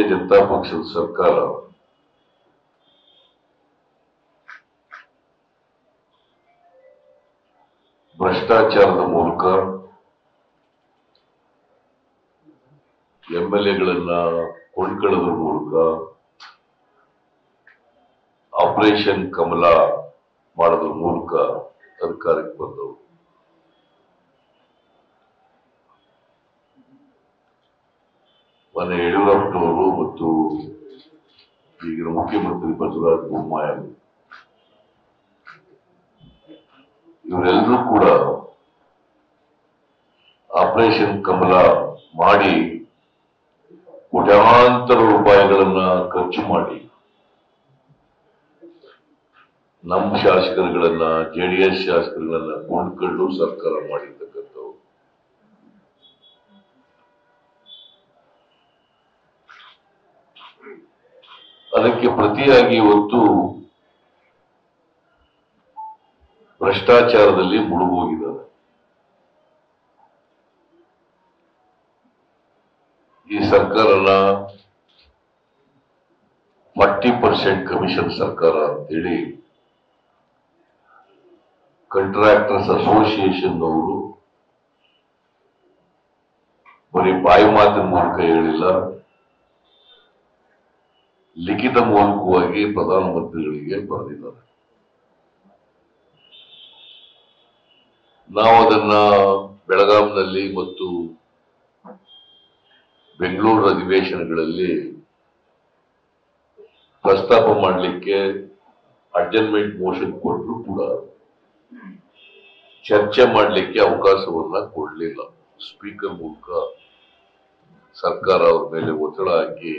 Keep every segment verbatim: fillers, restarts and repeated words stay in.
ಭಾರತೀಯ ಜನತಾ ಪಕ್ಷದ ಸರ್ಕಾರ ಭ್ರಷ್ಟಾಚಾರದ ಮೂಲಕ ಎಂ ಎಲ್ ಎಗಳನ್ನ ಕೊಂಡ್ಕೊಳ್ಳೋದ್ರ ಮೂಲಕ ಆಪರೇಷನ್ ಕಮಲ ಮಾಡೋದ್ರ ಮೂಲಕ ಸರ್ಕಾರಕ್ಕೆ ಬಂದವರು. ಮನೆ ಯಡಿಯೂರಪ್ಪನವರು ಮತ್ತು ಈಗಿನ ಮುಖ್ಯಮಂತ್ರಿ ಬಸವರಾಜ ಬೊಮ್ಮಾಯಿ ಇವರೆಲ್ಲರೂ ಕೂಡ ಆಪರೇಷನ್ ಕಮಲ ಮಾಡಿ ಕೋಟ್ಯಾಂತರ ರೂಪಾಯಿಗಳನ್ನ ಖರ್ಚು ಮಾಡಿ ನಮ್ಮ ಶಾಸಕರುಗಳನ್ನ ಜೆಡಿಎಸ್ ಶಾಸಕರುಗಳನ್ನ ಕೊಂಡ್ಕೊಂಡು ಸರ್ಕಾರ ಮಾಡಿರ್ತಕ್ಕಂಥವು. ಅದಕ್ಕೆ ಪ್ರತಿಯಾಗಿ ಇವತ್ತು ಭ್ರಷ್ಟಾಚಾರದಲ್ಲಿ ಮುಳುಗೋಗಿದ್ದಾರೆ. ಈ ಸರ್ಕಾರನ ಫಾರ್ಟಿ ಪರ್ಸೆಂಟ್ ಕಮಿಷನ್ ಸರ್ಕಾರ ಅಂತೇಳಿ ಕಾಂಟ್ರಾಕ್ಟರ್ಸ್ ಅಸೋಸಿಯೇಷನ್ ಅವರು ಬರೀ ಬಾಯಿ ಮಾತಿನ ಮೂಲಕ ಹೇಳಿಲ್ಲ, ಲಿಖಿತ ಮೂಲಕವಾಗಿ ಪ್ರಧಾನಮಂತ್ರಿಗಳಿಗೆ ಬರೆದಿದ್ದಾರೆ. ನಾವು ಅದನ್ನ ಬೆಳಗಾಂನಲ್ಲಿ ಮತ್ತು ಬೆಂಗಳೂರು ಅಧಿವೇಶನಗಳಲ್ಲಿ ಪ್ರಸ್ತಾಪ ಮಾಡಲಿಕ್ಕೆ ಅಡ್ಜರ್ನ್ಮೆಂಟ್ ಮೋಷನ್ ಕೊಟ್ಟರು ಕೂಡ ಚರ್ಚೆ ಮಾಡಲಿಕ್ಕೆ ಅವಕಾಶವನ್ನ ಕೊಡಲಿಲ್ಲ. ಸ್ಪೀಕರ್ ಮೂಲಕ ಸರ್ಕಾರ ಅವ್ರ ಮೇಲೆ ಒತ್ತಡ ಹಾಕಿ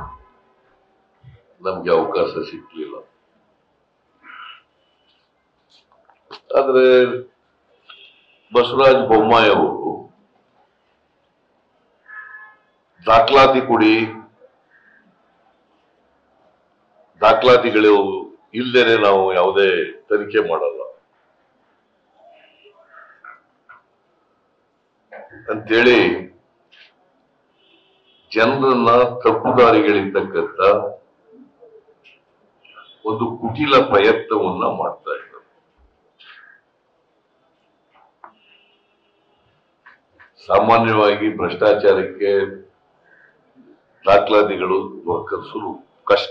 ನಮ್ಗೆ ಅವಕಾಶ ಸಿಕ್ಕಲಿಲ್ಲ. ಆದ್ರೆ ಬಸವರಾಜ ಬೊಮ್ಮಾಯಿ ಅವರು ದಾಖಲಾತಿ ಕೊಡಿ, ದಾಖಲಾತಿಗಳು ಇಲ್ಲದೇನೆ ನಾವು ಯಾವುದೇ ತನಿಖೆ ಮಾಡಲ್ಲ ಅಂತೇಳಿ ಜನರನ್ನ ತಪ್ಪುದಾರಿಗಳಿರ್ತಕ್ಕಂಥ ಒಂದು ಕುಟಿಲ ಪ್ರಯತ್ನವನ್ನ ಮಾಡ್ತಾ ಇದ್ದಾರೆ. ಸಾಮಾನ್ಯವಾಗಿ ಭ್ರಷ್ಟಾಚಾರಕ್ಕೆ ದಾಖಲಾತಿಗಳು ದೊರಕಿಸಲು ಕಷ್ಟ.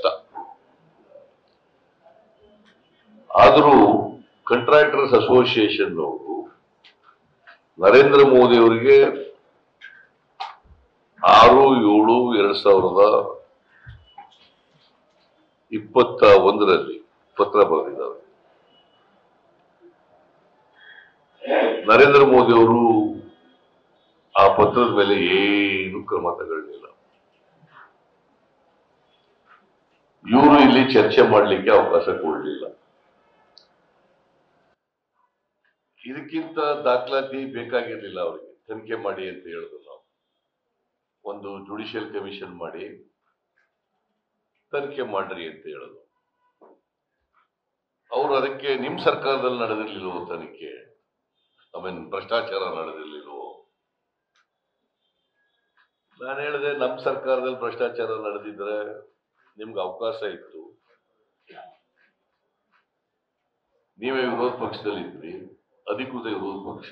ಆದರೂ ಕಾಂಟ್ರಾಕ್ಟರ್ಸ್ ಅಸೋಸಿಯೇಷನ್ ಅವರು ನರೇಂದ್ರ ಮೋದಿ ಅವರಿಗೆ ಆರು ಏಳು ಎರಡ್ ಸಾವಿರದ ಇಪ್ಪತ್ತ ಒಂದರಲ್ಲಿ ಪತ್ರ ಬರೆದಿದ್ದಾರೆ. ನರೇಂದ್ರ ಮೋದಿ ಅವರು ಆ ಪತ್ರದ ಮೇಲೆ ಏನು ಕ್ರಮ ತಗೊಳ್ಳಿಲ್ಲ. ಇವರು ಇಲ್ಲಿ ಚರ್ಚೆ ಮಾಡಲಿಕ್ಕೆ ಅವಕಾಶ ಕೊಡಲಿಲ್ಲ. ಇದಕ್ಕಿಂತ ದಾಖಲಾತಿ ಬೇಕಾಗಿರ್ಲಿಲ್ಲ ಅವರಿಗೆ. ತನಿಖೆ ಮಾಡಿ ಅಂತ ಹೇಳಿದ್ರು. ನಾವು ಒಂದು ಜುಡಿಷಿಯಲ್ ಕಮಿಷನ್ ಮಾಡಿ ತನಿಖೆ ಮಾಡ್ರಿ ಅಂತ ಹೇಳೋದು. ಅವರು ಅದಕ್ಕೆ ನಿಮ್ ಸರ್ಕಾರದಲ್ಲಿ ನಡೆದಿರ್ಲಿಲ್ವೋ ತನಿಖೆ, ಐ ಮೀನ್ ಭ್ರಷ್ಟಾಚಾರ ನಡೆದಿರ್ಲಿಲ್ವೋ? ನಾನು ಹೇಳಿದೆ, ನಮ್ಮ ಸರ್ಕಾರದಲ್ಲಿ ಭ್ರಷ್ಟಾಚಾರ ನಡೆದಿದ್ರೆ ನಿಮ್ಗೆ ಅವಕಾಶ ಇತ್ತು, ನೀವೇ ವಿರೋಧ ಪಕ್ಷದಲ್ಲಿದ್ರಿ, ಅಧಿಕೃತ ವಿರೋಧ ಪಕ್ಷ,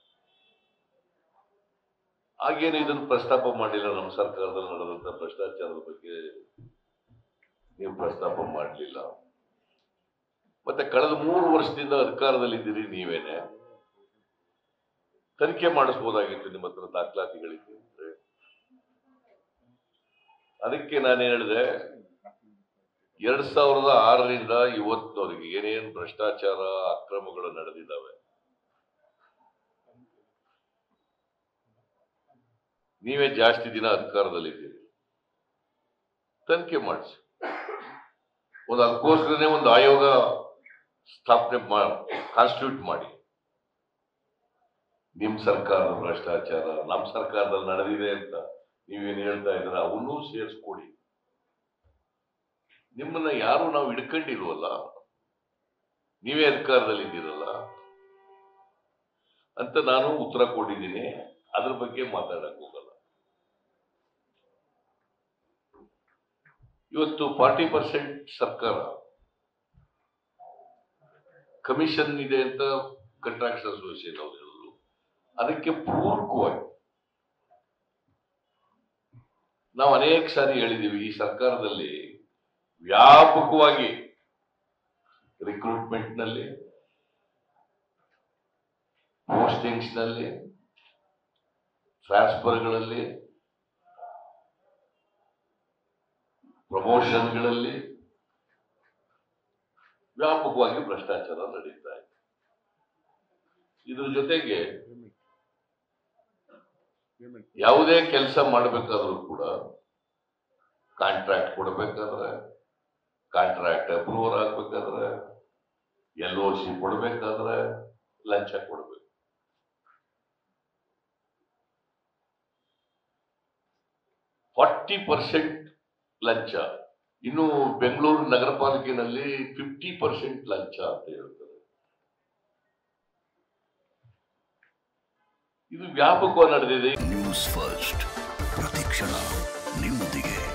ಹಾಗೇನು ಇದನ್ನು ಪ್ರಸ್ತಾಪ ಮಾಡಿಲ್ಲ. ನಮ್ಮ ಸರ್ಕಾರದಲ್ಲಿ ನಡೆದಂತ ಭ್ರಷ್ಟಾಚಾರದ ಬಗ್ಗೆ ನೀವು ಪ್ರಸ್ತಾಪ ಮಾಡಲಿಲ್ಲ. ಮತ್ತೆ ಕಳೆದ ಮೂರು ವರ್ಷದಿಂದ ಅಧಿಕಾರದಲ್ಲಿದ್ದೀರಿ, ನೀವೇನೆ ತನಿಖೆ ಮಾಡಿಸಬಹುದಾಗಿತ್ತು. ನಿಮ್ಮ ಹತ್ರ ದಾಖಲಾತಿಗಳಿದ್ರೆ ಅದಕ್ಕೆ ನಾನೇನು ಹೇಳಿದೆ, ಎರಡ್ ಸಾವಿರದ ಆರರಿಂದ ಇವತ್ತಿನವರೆಗೆ ಏನೇನು ಭ್ರಷ್ಟಾಚಾರ ಅಕ್ರಮಗಳು ನಡೆದಿದ್ದಾವೆ, ನೀವೇ ಜಾಸ್ತಿ ದಿನ ಅಧಿಕಾರದಲ್ಲಿದ್ದೀರಿ, ತನಿಖೆ ಮಾಡಿಸಿ. ಒಂದು ಅದಕ್ಕೋಸ್ಕರನೇ ಒಂದು ಆಯೋಗ ಸ್ಥಾಪನೆ ಮಾಡಿ ಕಾನ್ಸ್ಟಿಟ್ಯೂಟ್ ಮಾಡಿ, ನಿಮ್ ಸರ್ಕಾರದ ಭ್ರಷ್ಟಾಚಾರ ನಮ್ಮ ಸರ್ಕಾರದಲ್ಲಿ ನಡೆದಿದೆ ಅಂತ ನೀವೇನು ಹೇಳ್ತಾ ಇದ್ರ ಅವನ್ನೂ ಸೇರಿಸ್ಕೊಡಿ. ನಿಮ್ಮನ್ನ ಯಾರು ನಾವು ಹಿಡ್ಕೊಂಡಿಲ್ವಲ್ಲ, ನೀವೇ ಅಧಿಕಾರದಲ್ಲಿ ಇದ್ದೀರಲ್ಲ ಅಂತ ನಾನು ಉತ್ತರ ಕೊಟ್ಟಿದ್ದೀನಿ. ಅದ್ರ ಬಗ್ಗೆ ಮಾತಾಡಕ್ ಹೋಗಲ್ಲ. ಇವತ್ತು ಫಾರ್ಟಿ ಪರ್ಸೆಂಟ್ ಸರ್ಕಾರ ಕಮಿಷನ್ ಇದೆ ಅಂತ ಕಾಂಟ್ರಾಕ್ಟ್ಸ್ ಅಸೋಸಿಯೇಷನ್ ಅವರು ಹೇಳಿದ್ರು. ಅದಕ್ಕೆ ಪೂರಕವಾಗಿ ನಾವು ಅನೇಕ ಸಾರಿ ಹೇಳಿದ್ದೀವಿ, ಈ ಸರ್ಕಾರದಲ್ಲಿ ವ್ಯಾಪಕವಾಗಿ ರಿಕ್ರೂಟ್ಮೆಂಟ್ ನಲ್ಲಿ, ಪೋಸ್ಟಿಂಗ್ಸ್ ನಲ್ಲಿ, ಟ್ರಾನ್ಸ್ಫರ್ಗಳಲ್ಲಿ, ಪ್ರಮೋಷನ್ಗಳಲ್ಲಿ ವ್ಯಾಪಕವಾಗಿ ಭ್ರಷ್ಟಾಚಾರ ನಡೀತಾ ಇದೆ. ಇದ್ರ ಜೊತೆಗೆ ಯಾವುದೇ ಕೆಲಸ ಮಾಡಬೇಕಾದ್ರೂ ಕೂಡ ಕಾಂಟ್ರಾಕ್ಟ್ ಕೊಡಬೇಕಾದ್ರೆ, ಕಾಂಟ್ರಾಕ್ಟ್ ಅಪ್ರೂವಲ್ ಆಗ್ಬೇಕಾದ್ರೆ, ಎಲ್ ಓ ಸಿ ಕೊಡಬೇಕಾದ್ರೆ ಲಂಚ ಕೊಡಬೇಕು. ಫಾರ್ಟಿ ಪರ್ಸೆಂಟ್ ಲಂಚ. ಇನ್ನು ಬೆಂಗಳೂರು ನಗರ ಪಾಲಿಕೆಯಲ್ಲಿ ಫಿಫ್ಟಿ ಪರ್ಸೆಂಟ್ ಲಂಚ ಅಂತ ಹೇಳ್ತಾರೆ. ಇದು ವ್ಯಾಪಕವಾಗಿ ನಡೆದಿದೆ. ನ್ಯೂಸ್ ಫಸ್ಟ್ ಪ್ರತಿಕ್ಷಣ ನಿಮ್ಮೊಂದಿಗೆ.